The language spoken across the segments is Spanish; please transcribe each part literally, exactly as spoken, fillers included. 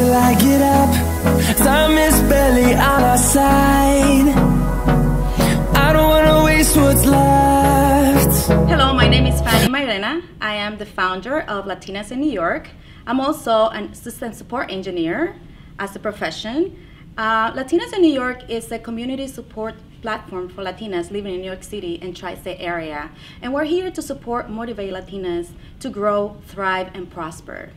till I get up. Time is barely on our side. I don't wanna waste what's left. Hello, my name is Fanny Mairena. I am the founder of Latinas in New York. I'm also an assistant support engineer as a profession. Uh, Latinas in New York is a community support platform for Latinas living in New York City and tri-state area. And we're here to support, motivate Latinas to grow, thrive, and prosper.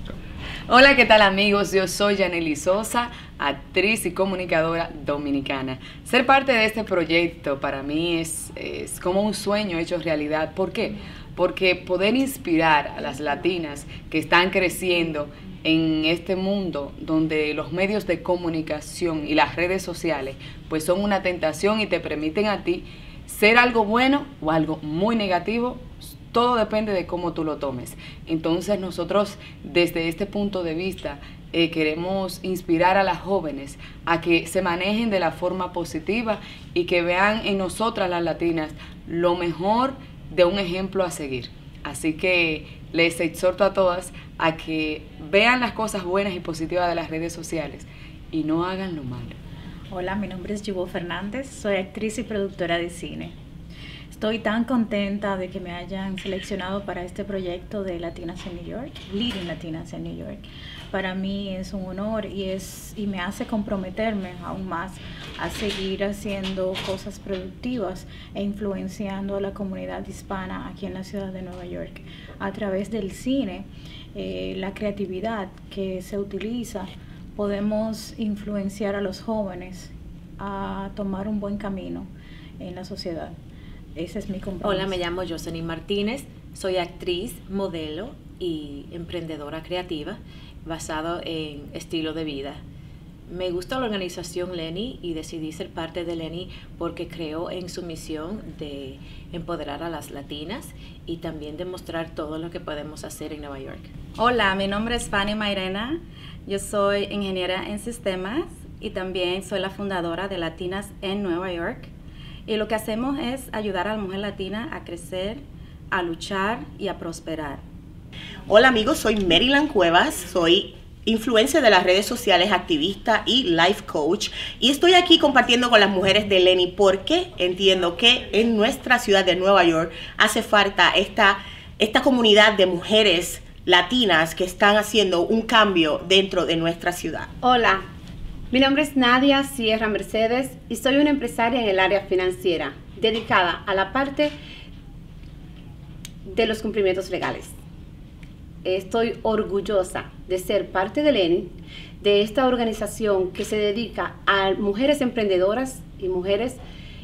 Hola, ¿qué tal amigos? Yo soy Yanely Sosa, actriz y comunicadora dominicana. Ser parte de este proyecto para mí es, es como un sueño hecho realidad. ¿Por qué? Porque poder inspirar a las latinas que están creciendo en este mundo donde los medios de comunicación y las redes sociales pues son una tentación y te permiten a ti ser algo bueno o algo muy negativo. Todo depende de cómo tú lo tomes. Entonces nosotros desde este punto de vista eh, queremos inspirar a las jóvenes a que se manejen de la forma positiva y que vean en nosotras las latinas lo mejor de un ejemplo a seguir. Así que les exhorto a todas a que vean las cosas buenas y positivas de las redes sociales y no hagan lo malo. Hola, mi nombre es Yubo Fernández, soy actriz y productora de cine. Estoy tan contenta de que me hayan seleccionado para este proyecto de Latinas en New York, Leading Latinas en New York. Para mí es un honor y, es, y me hace comprometerme aún más a seguir haciendo cosas productivas e influenciando a la comunidad hispana aquí en la ciudad de Nueva York. A través del cine, eh, la creatividad que se utiliza, podemos influenciar a los jóvenes a tomar un buen camino en la sociedad. Ese es mi compromiso. Hola, me llamo Jocelyn Martínez, soy actriz, modelo y emprendedora creativa basado en estilo de vida. Me gusta la organización Lenny y decidí ser parte de Lenny porque creo en su misión de empoderar a las latinas y también demostrar todo lo que podemos hacer en Nueva York. Hola, mi nombre es Fanny Mairena. Yo soy ingeniera en sistemas y también soy la fundadora de Latinas en Nueva York. Y lo que hacemos es ayudar a la mujer latina a crecer, a luchar y a prosperar. Hola amigos, soy Maryland Cuevas, soy influencer de las redes sociales, activista y life coach. Y estoy aquí compartiendo con las mujeres de Lenny porque entiendo que en nuestra ciudad de Nueva York hace falta esta, esta comunidad de mujeres latinas que están haciendo un cambio dentro de nuestra ciudad. Hola. Mi nombre es Nadia Sierra Mercedes y soy una empresaria en el área financiera, dedicada a la parte de los cumplimientos legales. Estoy orgullosa de ser parte de Lenny, de esta organización que se dedica a mujeres emprendedoras y mujeres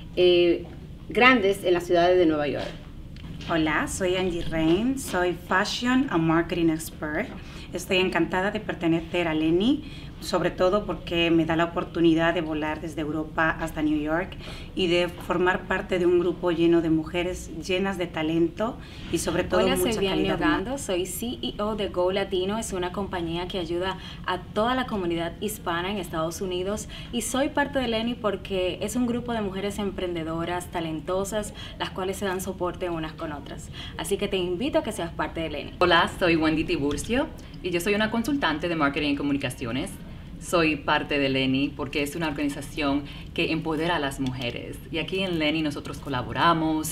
eh, grandes en las ciudades de Nueva York. Hola, soy Angie Rain, soy Fashion and Marketing Expert. Estoy encantada de pertenecer a Lenny, sobre todo porque me da la oportunidad de volar desde Europa hasta New York y de formar parte de un grupo lleno de mujeres llenas de talento y sobre todo Hola, mucha soy Bianni calidad Ogando, humana. soy C E O de Go Latino, es una compañía que ayuda a toda la comunidad hispana en Estados Unidos y soy parte de Lenny porque es un grupo de mujeres emprendedoras, talentosas, las cuales se dan soporte unas con otras. Así que te invito a que seas parte de Lenny. Hola, soy Wendy Tiburcio y yo soy una consultante de marketing y comunicaciones. Soy parte de Lenny porque es una organización que empodera a las mujeres. Y aquí en Lenny nosotros colaboramos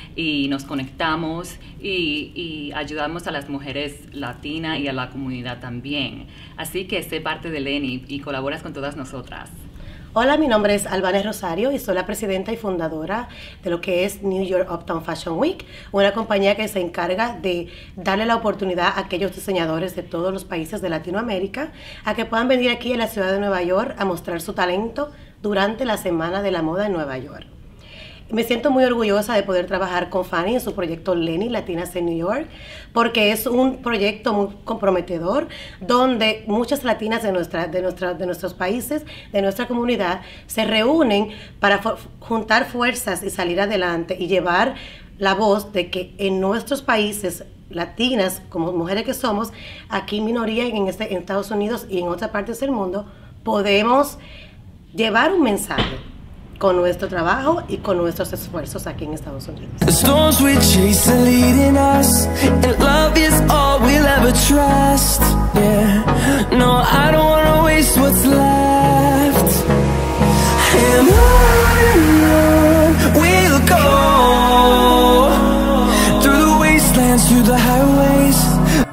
y nos conectamos y, y ayudamos a las mujeres latinas y a la comunidad también. Así que sé parte de Lenny y colaboras con todas nosotras. Hola, mi nombre es Albana Rosario y soy la presidenta y fundadora de lo que es New York Uptown Fashion Week, una compañía que se encarga de darle la oportunidad a aquellos diseñadores de todos los países de Latinoamérica a que puedan venir aquí a la ciudad de Nueva York a mostrar su talento durante la Semana de la Moda en Nueva York. Me siento muy orgullosa de poder trabajar con Fanny en su proyecto Lenny, Latinas en New York, porque es un proyecto muy comprometedor donde muchas latinas de, nuestra, de, nuestra, de nuestros países, de nuestra comunidad, se reúnen para juntar fuerzas y salir adelante y llevar la voz de que en nuestros países latinas, como mujeres que somos, aquí minoría en, este, en Estados Unidos y en otras partes del mundo, podemos llevar un mensaje con nuestro trabajo y con nuestros esfuerzos aquí en Estados Unidos. The storms we chase are leading us, and love is all we'll ever trust. Yeah, no, I don't wanna dance through the highways